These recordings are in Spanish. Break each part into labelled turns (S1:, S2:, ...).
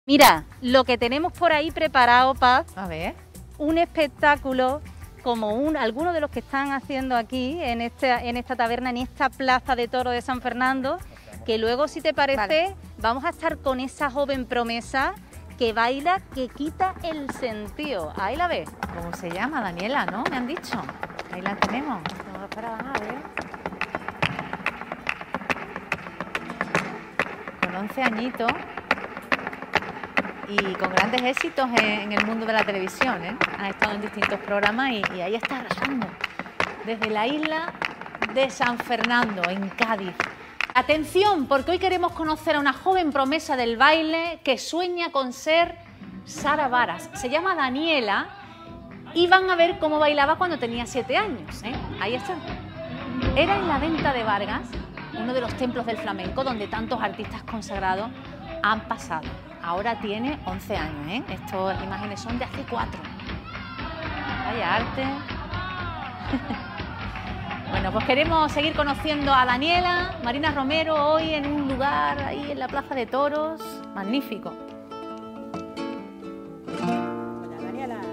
S1: Mira, lo que tenemos por ahí preparado, Paz,
S2: A ver.
S1: un espectáculo como algunos de los que están haciendo aquí en esta taberna, en esta plaza de toros de San Fernando, que luego, si te parece, vamos a estar con esa joven promesa que baila, que quita el sentido. Ahí la ves.
S2: ¿Cómo se llama? Daniela, ¿no? Me han dicho. Ahí la tenemos.
S1: Vamos para abajo, a ver.
S2: Con 11 añitos y con grandes éxitos en el mundo de la televisión, ¿eh? Ha estado en distintos programas y ahí está arrasando. Desde la isla de San Fernando, en Cádiz. Atención, porque hoy queremos conocer a una joven promesa del baile que sueña con ser Sara Varas. Se llama Daniela y van a ver cómo bailaba cuando tenía 7 años, ¿eh? Ahí está. Era en la Venta de Vargas, uno de los templos del flamenco donde tantos artistas consagrados han pasado. Ahora tiene 11 años, ¿eh? Estas imágenes son de hace 4. Vaya arte. Bueno, pues queremos seguir conociendo a Daniela, Marina Romero, hoy en un lugar ahí en la Plaza de Toros. Magnífico.
S3: Hola, Daniela.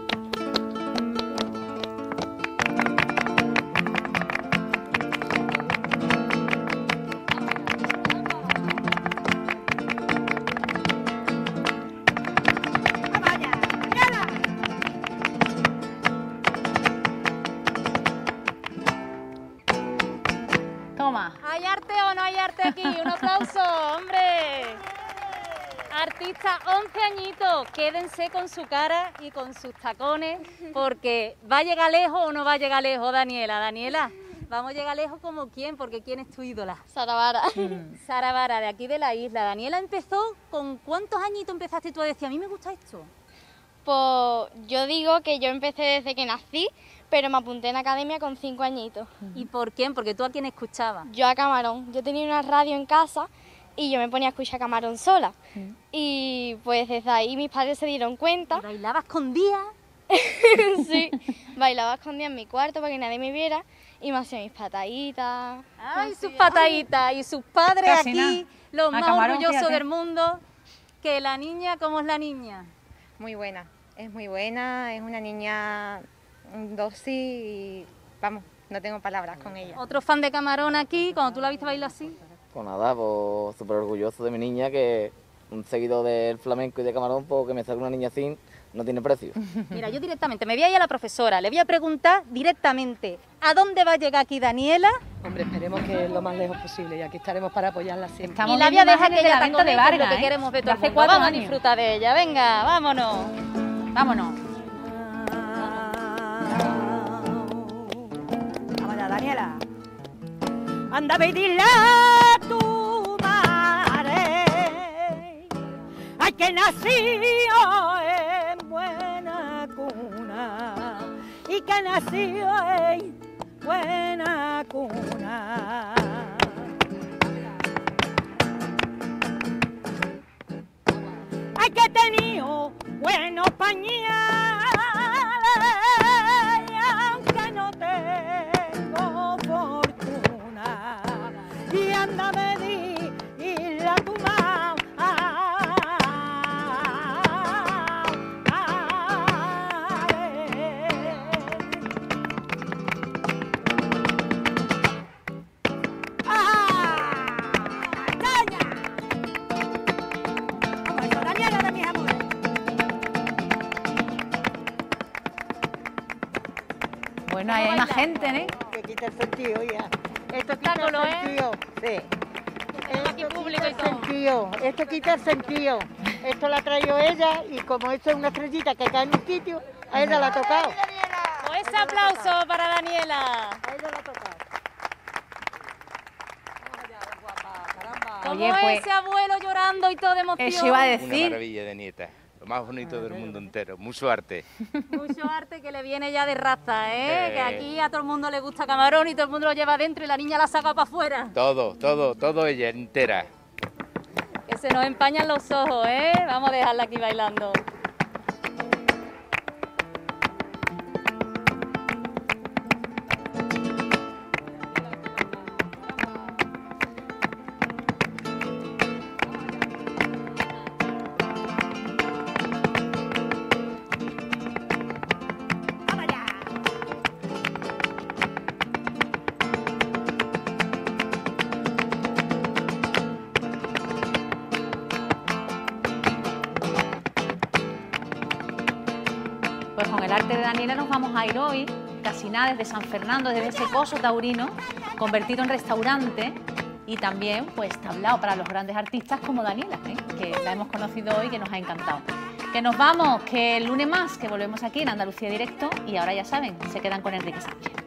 S2: Toma.
S1: ¿Hay arte o no hay arte aquí? Un aplauso, hombre. Artista, 11 añitos, quédense con su cara y con sus tacones, porque ¿va a llegar lejos o no va a llegar lejos, Daniela? Daniela, ¿vamos a llegar lejos como quién? Porque ¿quién es tu ídola?
S4: Sara Vara.
S1: Sara Vara, de aquí de la isla. Daniela empezó, ¿con cuántos añitos empezaste tú a decir, a mí me gusta esto?
S4: Pues yo digo que yo empecé desde que nací, pero me apunté en academia con 5 añitos.
S1: ¿Y por quién? Porque tú a quién escuchabas.
S4: Yo a Camarón. Yo tenía una radio en casa y yo me ponía a escuchar Camarón sola. Y pues desde ahí mis padres se dieron cuenta.
S1: ¿Y bailabas con Día?
S4: Sí, bailaba escondida en mi cuarto para que nadie me viera y me hacía mis pataditas.
S1: ¡Ay, sus pataditas! Y sus padres
S2: Casi
S1: aquí, los
S2: A
S1: más
S2: Camarón,
S1: orgullosos
S2: fíjate.
S1: del mundo. Que la niña, ¿cómo es la niña?
S5: Muy buena, es muy buena, es una niña dócil y vamos, no tengo palabras con ella.
S1: Otro fan de Camarón aquí, cuando tú la viste bailar así.
S6: Pues nada, pues súper orgulloso de mi niña, que un seguidor del flamenco y de Camarón, pues que me salga una niña así, no tiene precio.
S1: Mira, yo directamente me voy a ir a la profesora, le voy a preguntar directamente, ¿a dónde va a llegar aquí Daniela?
S3: Hombre, esperemos que lo más lejos posible y aquí estaremos para apoyarla siempre.
S2: Estamos
S1: y la voy a
S2: viendo
S1: dejar que
S2: imágenes de
S1: ella
S2: la Venta de
S1: tacone, que es lo
S2: Vargas,
S1: que queremos de todo el
S2: hace
S1: mundo.
S2: 4
S1: Vamos a
S2: años.
S1: disfrutar de ella, venga, vámonos.
S2: Vámonos.
S3: Vamos, Daniela. Anda a pedirle a tu madre, ay, que nació en buena cuna y que nació en buena cuna. Ay, que he tenido buenos pañales y aunque no tengo fortuna y anda a pedirle a tu mamá. Daniela de mis amores.
S2: Bueno, ahí hay más gente, ¿eh?
S7: Que quita el sentido ya. Esto quita
S1: Espectáculo,
S7: el
S1: ¿eh?
S7: sentido. Sí.
S1: aquí
S7: Esto
S1: público
S7: quita
S1: y
S7: el
S1: todo.
S7: sentido. Esto quita el sentido. Esto la trayó ella y como esto es una estrellita que cae en un sitio, a ella la ha tocado.
S1: Pues ese aplauso para Daniela.
S7: A ella la ha tocado.
S1: ¿Cómo
S2: Oye,
S1: es
S2: pues-
S1: ese abuelo llorando y todo de emoción?
S2: Eso iba a
S8: Una
S2: decir.
S8: maravilla de nieta, lo más bonito del mundo entero, mucho arte.
S1: Mucho arte que le viene ya de raza, ¿eh?
S8: Sí.
S1: Que aquí a todo el mundo le gusta Camarón y todo el mundo lo lleva dentro y la niña la saca para afuera.
S8: Todo ella entera.
S1: Que se nos empañan los ojos, ¿eh? Vamos a dejarla aquí bailando.
S2: Pues con el arte de Daniela nos vamos a ir hoy, casi nada, desde San Fernando, desde ese coso taurino, convertido en restaurante y también pues tablao para los grandes artistas como Daniela, que la hemos conocido hoy y que nos ha encantado. Que nos vamos, que el lunes más, que volvemos aquí en Andalucía Directo y ahora ya saben, se quedan con Enrique Sánchez.